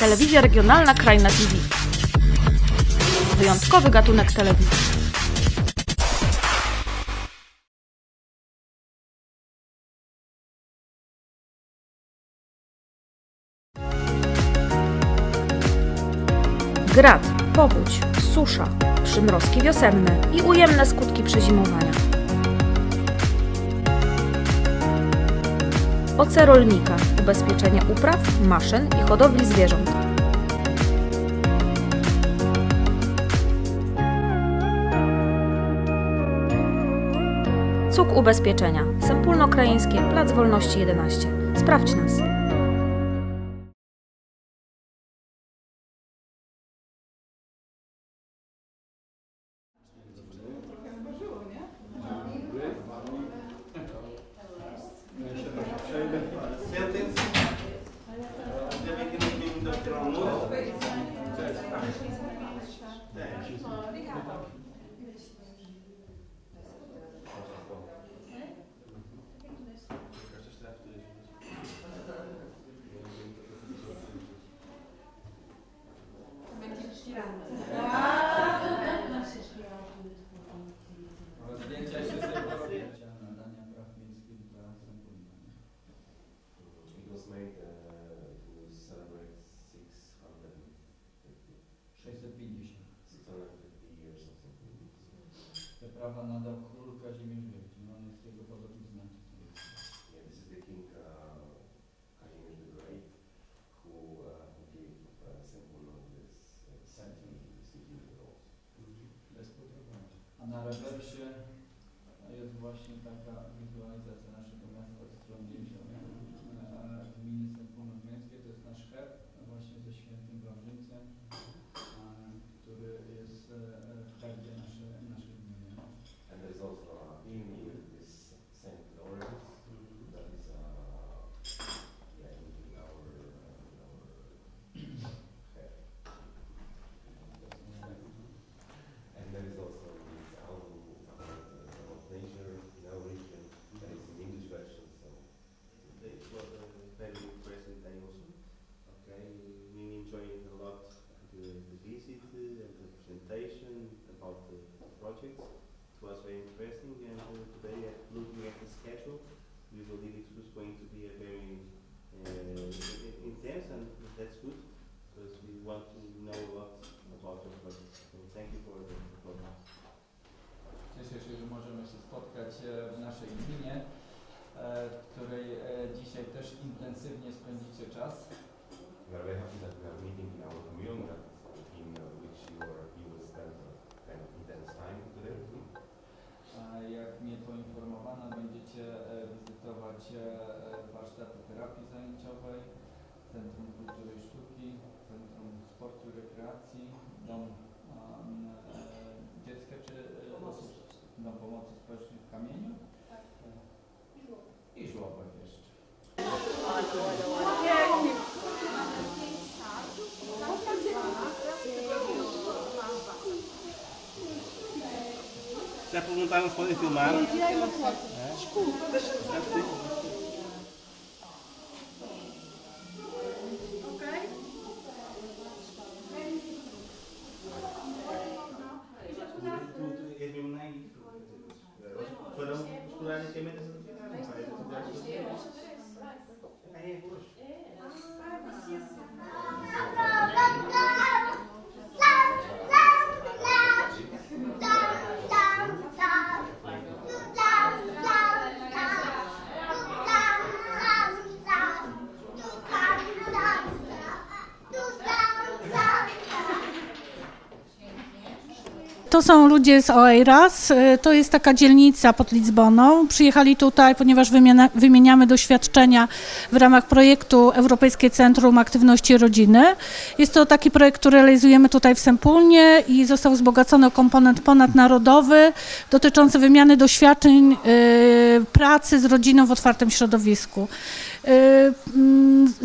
Telewizja regionalna Krajna TV. Wyjątkowy gatunek telewizji. Grad, powódź, susza, przymrozki wiosenne i ujemne skutki przezimowania. OC rolnika, ubezpieczenie upraw, maszyn i hodowli zwierząt. CUK ubezpieczenia, Sępólno-Krajeńskie, Plac Wolności 11. Sprawdź nas. Te prawa nadał król Kazimierz Wielki, no on jest jego podobny znaczek. Yeah, this is the king Kazimierz the Great, who gave Sępólno this city laws. Bez potrzeby. A na rewersie jest właśnie taka wizualizacja naszego miasta od strony jeziora. Gminy Sępólno-Krajeńskie to jest nasz herb, właśnie ze świętym Wawrzyńcem, który jest w herbie naszej gminy. And there is also a hymn here, this Saint Lawrence, that is yeah, in our head. And there is also this album about nature in our region, that is in English version. So it was a very impressive day also. Okay, we enjoyed a lot the visit and the presentation about the project. It was very interesting, and today, looking at the schedule, we believe it was going to be a very intense, and that's good because we want to know a lot about the project. So thank you for the program. Cieszę się, że możemy się spotkać w naszej gminie, w której dzisiaj też intensywnie spędzicie czas. we are very happy that we are meeting in our commune, that in which you will spend kind of intense time today. Jak mnie poinformowano, będziecie wizytować warsztaty terapii zajęciowej, Centrum Kultury i Sztuki, Centrum Sportu i Rekreacji, Dom Dziecka czy Dom Pomocy Społecznej w Kamieniu i żłobek jeszcze. Se apresentaram, podem filmar. To są ludzie z OEIRAS, to jest taka dzielnica pod Lizboną. Przyjechali tutaj, ponieważ wymieniamy doświadczenia w ramach projektu Europejskie Centrum Aktywności Rodziny. Jest to taki projekt, który realizujemy tutaj w Sępólnie i został wzbogacony o komponent ponadnarodowy dotyczący wymiany doświadczeń pracy z rodziną w otwartym środowisku.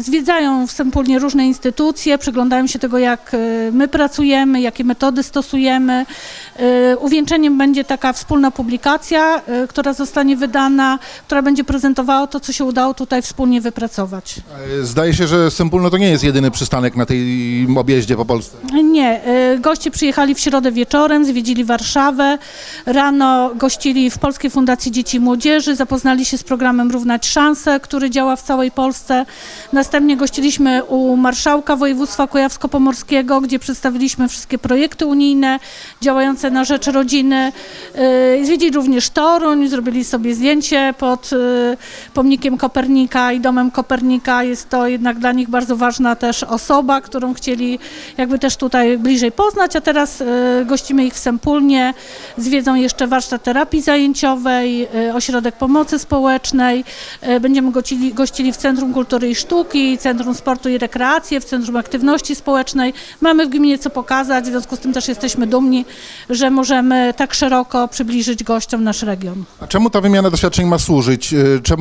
zwiedzają w Sępólnie różne instytucje, przyglądają się tego, jak my pracujemy, jakie metody stosujemy. Uwieńczeniem będzie taka wspólna publikacja, która zostanie wydana, która będzie prezentowała to, co się udało tutaj wspólnie wypracować. Zdaje się, że Sępólno to nie jest jedyny przystanek na tej objeździe po Polsce. Nie, goście przyjechali w środę wieczorem, zwiedzili Warszawę, rano gościli w Polskiej Fundacji Dzieci i Młodzieży, zapoznali się z programem Równać Szanse, który działa w całej Polsce. Następnie gościliśmy u marszałka województwa kujawsko-pomorskiego, gdzie przedstawiliśmy wszystkie projekty unijne działające na rzecz rodziny. Zwiedzili również Toruń, zrobili sobie zdjęcie pod pomnikiem Kopernika i domem Kopernika. Jest to jednak dla nich bardzo ważna też osoba, którą chcieli jakby też tutaj bliżej poznać, a teraz gościmy ich w Sępólnie, zwiedzą jeszcze warsztat terapii zajęciowej, ośrodek pomocy społecznej, będziemy gościli w Centrum Kultury i Sztuki, Centrum Sportu i Rekreacji, w Centrum Aktywności Społecznej. Mamy w gminie co pokazać, w związku z tym też jesteśmy dumni, że możemy tak szeroko przybliżyć gościom nasz region. A czemu ta wymiana doświadczeń ma służyć?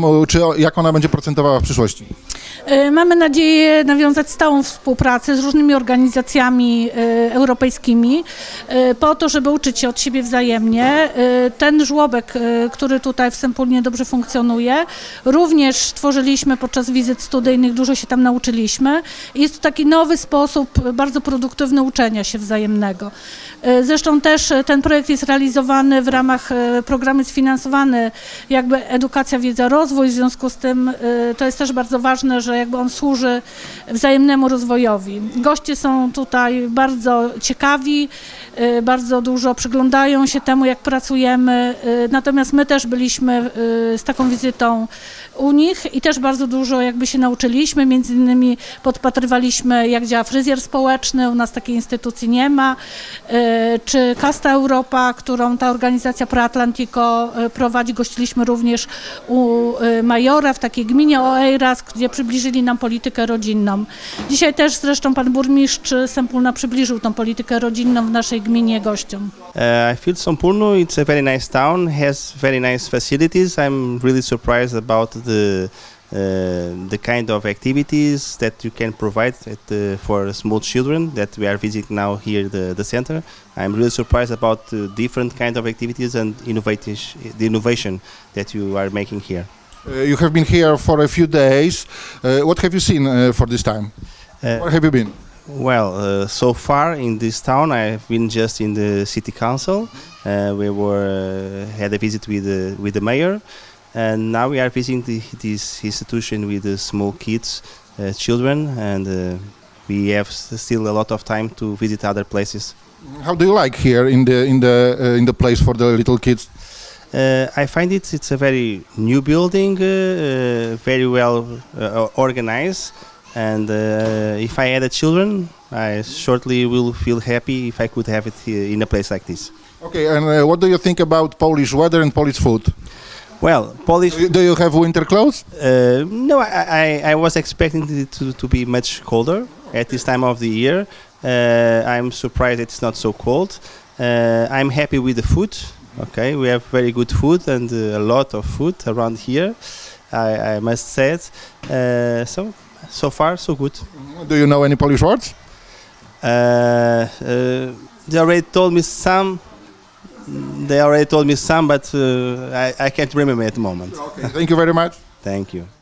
Jak ona będzie procentowała w przyszłości? Mamy nadzieję nawiązać stałą współpracę z różnymi organizacjami europejskimi po to, żeby uczyć się od siebie wzajemnie. Ten żłobek, który tutaj w Sępólnie dobrze funkcjonuje, również tworzyliśmy podczas wizyt studyjnych, dużo się tam nauczyliśmy. Jest to taki nowy sposób, bardzo produktywny uczenia się wzajemnego. Zresztą też ten projekt jest realizowany w ramach programu, jest finansowany jakby Edukacja, Wiedza, Rozwój, w związku z tym to jest też bardzo ważne, że jakby on służy wzajemnemu rozwojowi. Goście są tutaj bardzo ciekawi, bardzo dużo przyglądają się temu, jak pracujemy, natomiast my też byliśmy z taką wizytą u nich i też bardzo dużo jakby się nauczyliśmy, między innymi podpatrywaliśmy, jak działa fryzjer społeczny, u nas takiej instytucji nie ma, czy Casta Europa, którą ta organizacja Pro Atlantico prowadzi, gościliśmy również u majora w takiej gminie Oeiras, gdzie przybliżyli nam politykę rodzinną. Dzisiaj też zresztą pan burmistrz Sępólna przybliżył tą politykę rodzinną w naszej gminie gościom. I feel Sępólno, it's a very nice town, has very nice facilities. I'm really surprised about the kind of activities that you can provide for small children that we are visiting now here the center. I'm really surprised about the different kind of activities and the innovation that you are making here. You have been here for a few days. What have you seen for this time? Where have you been? Well, so far in this town, I've been just in the city council. We had a visit with the mayor, and now we are visiting this institution with the small kids, children, and we have still a lot of time to visit other places. How do you like here in the place for the little kids? I find it's a very new building, very well organized. And if I had children, I shortly will feel happy if I could have it in a place like this. Okay, and what do you think about Polish weather and Polish food? Well, Polish. Do you have winter clothes? No, I was expecting it to be much colder at this time of the year. I'm surprised it's not so cold. I'm happy with the food. Okay, we have very good food and a lot of food around here. I must say it. So far, so good. Do you know any Polish words? They already told me some. But I can't remember at the moment. Okay, thank you very much. Thank you.